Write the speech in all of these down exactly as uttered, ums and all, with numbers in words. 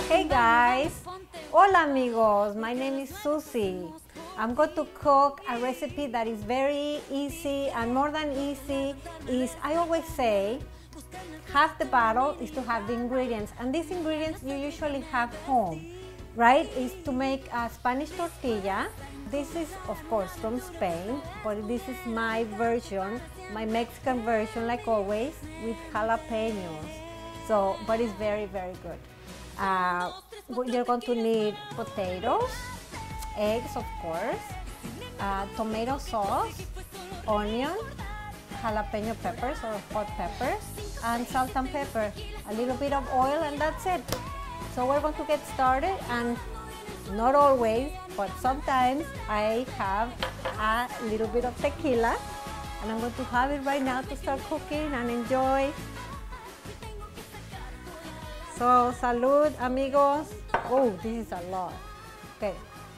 Hey guys! Hola amigos! My name is Susie. I'm going to cook a recipe that is very easy, and more than easy is, I always say, half the battle is to have the ingredients, and these ingredients you usually have home, right? Is to make a Spanish tortilla. This is of course from Spain, but this is my version, my Mexican version, like always, with jalapenos. So, but it's very, very good. Uh, you're going to need potatoes, eggs of course, uh, tomato sauce, onion, jalapeno peppers or hot peppers, and salt and pepper, a little bit of oil, and that's it. So we're going to get started, and not always, but sometimes I have a little bit of tequila, and I'm going to have it right now to start cooking and enjoy. So, salud, amigos. Oh, this is a lot. Okay.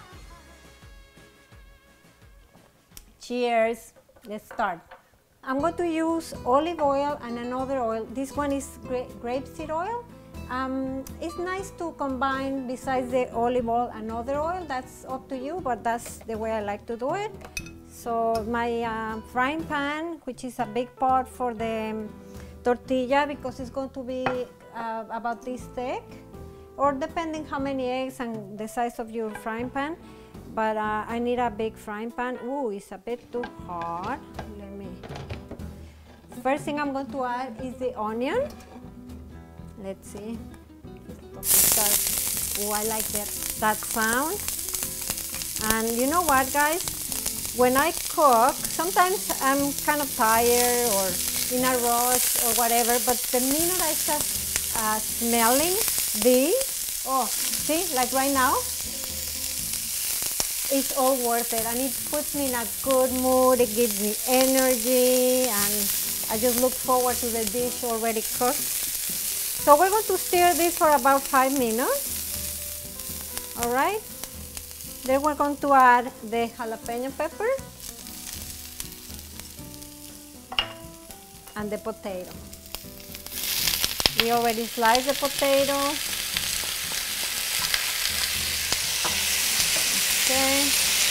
Cheers. Let's start. I'm going to use olive oil and another oil. This one is gra grapeseed oil. Um, it's nice to combine, besides the olive oil, another oil. That's up to you, but that's the way I like to do it. So my uh, frying pan, which is a big pot for the um, tortilla, because it's going to be uh, about this thick, or depending how many eggs and the size of your frying pan. But uh, I need a big frying pan. Ooh, it's a bit too hot. Let me. First thing I'm going to add is the onion. Let's see. Oh, I like that, that sound. And you know what, guys? When I cook, sometimes I'm kind of tired or in a rush or whatever, but the minute I start uh, smelling these, oh, see, like right now, it's all worth it, and it puts me in a good mood. It gives me energy, and I just look forward to the dish already cooked. So we're going to stir this for about five minutes. All right. Then we're going to add the jalapeno pepper and the potato. We already sliced the potato. Okay.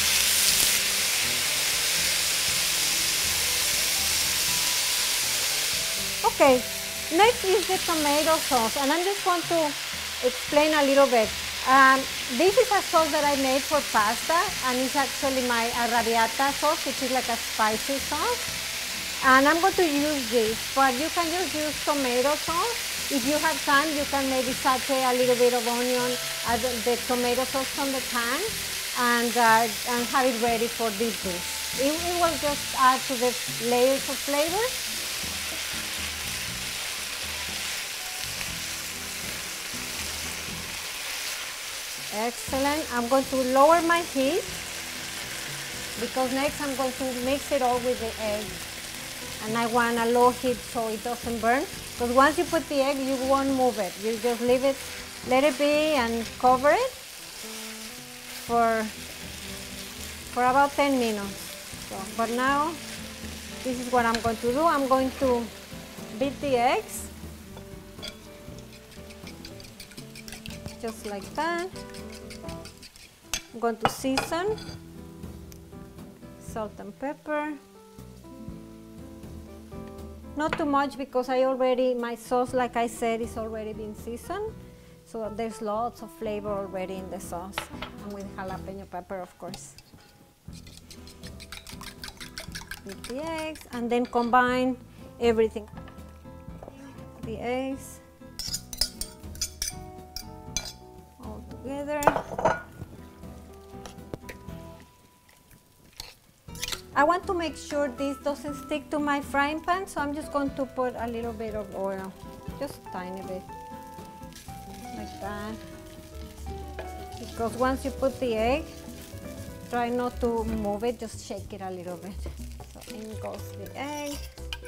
Okay, next is the tomato sauce, and I'm just going to explain a little bit. Um, this is a sauce that I made for pasta, and it's actually my arrabbiata sauce, which is like a spicy sauce. And I'm going to use this, but you can just use tomato sauce. If you have time, you can maybe saute a little bit of onion, add the tomato sauce from the pan, and, uh, and have it ready for this dish. It, it will just add to the layers of flavor. Excellent. I'm going to lower my heat, because next I'm going to mix it all with the egg. And I want a low heat so it doesn't burn. Because once you put the egg, you won't move it. You just leave it, let it be, and cover it for, for about ten minutes. So, but now, this is what I'm going to do. I'm going to beat the eggs. Just like that. I'm going to season, salt and pepper. Not too much, because I already, my sauce, like I said, is already been seasoned. So there's lots of flavor already in the sauce, and with jalapeno pepper, of course. With the eggs, and then combine everything. The eggs all together. I want to make sure this doesn't stick to my frying pan, so I'm just going to put a little bit of oil, just a tiny bit, like that. Because once you put the egg, try not to move it, just shake it a little bit. So in goes the egg.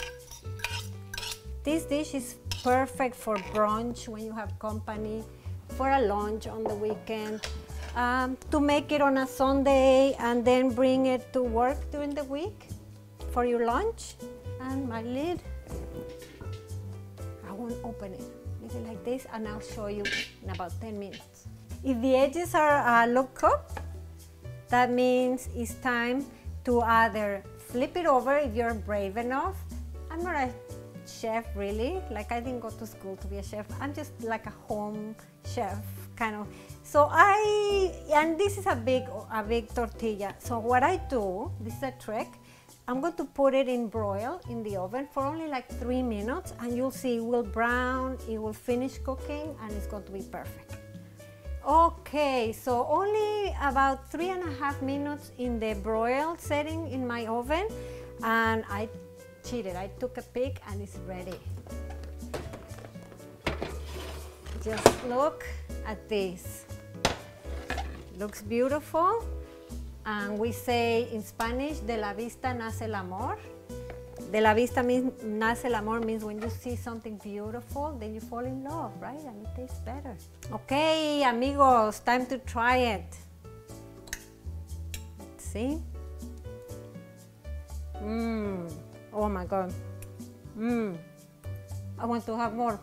This dish is perfect for brunch when you have company, for a lunch on the weekend. Um, to make it on a Sunday and then bring it to work during the week for your lunch. And my lid, I won't open it leave it like this, and I'll show you in about ten minutes. If the edges are uh, look cooked, that means it's time to either flip it over if you're brave enough. I'm not a chef really, like I didn't go to school to be a chef. I'm just like a home chef kind of. So I, and this is a big, a big tortilla. So what I do, this is a trick, I'm going to put it in broil in the oven for only like three minutes, and you'll see it will brown, it will finish cooking, and it's going to be perfect. Okay, so only about three and a half minutes in the broil setting in my oven, and I cheated. I took a peek and it's ready. Just look at this. Looks beautiful. And we say in Spanish, de la vista nace el amor. De la vista means, nace el amor means when you see something beautiful, then you fall in love, right? And it tastes better. Okay, amigos, time to try it. Let's see. Mmm. Oh my God. Mmm. I want to have more.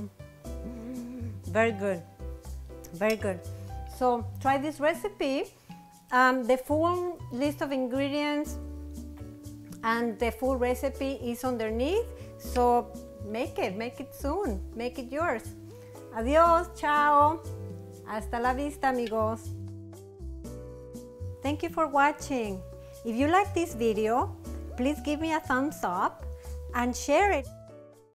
Very good. Very good. So try this recipe. Um, the full list of ingredients and the full recipe is underneath. So make it, make it soon. Make it yours. Adiós, chao. Hasta la vista, amigos. Thank you for watching. If you like this video, please give me a thumbs up and share it.